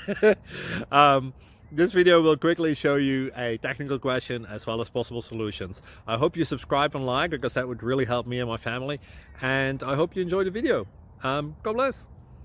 This video will quickly show you a technical question as well as possible solutions. I hope you subscribe and like, because that would really help me and my family. And I hope you enjoy the video. God bless.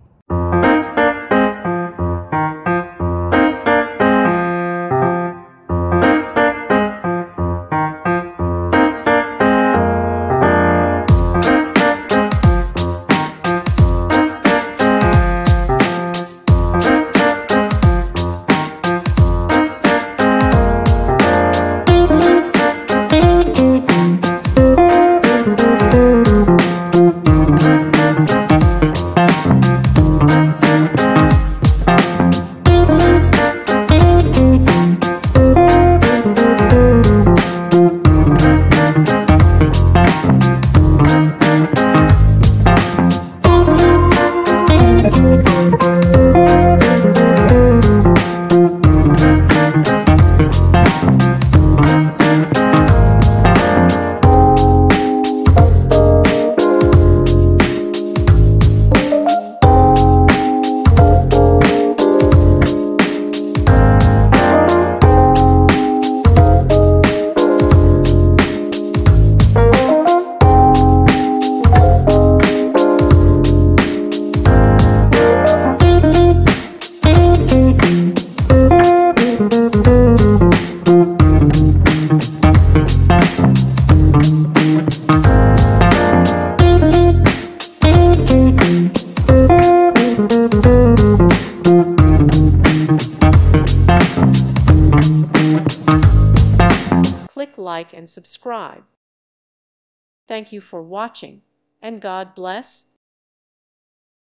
Click like and subscribe. Thank you for watching, and God bless.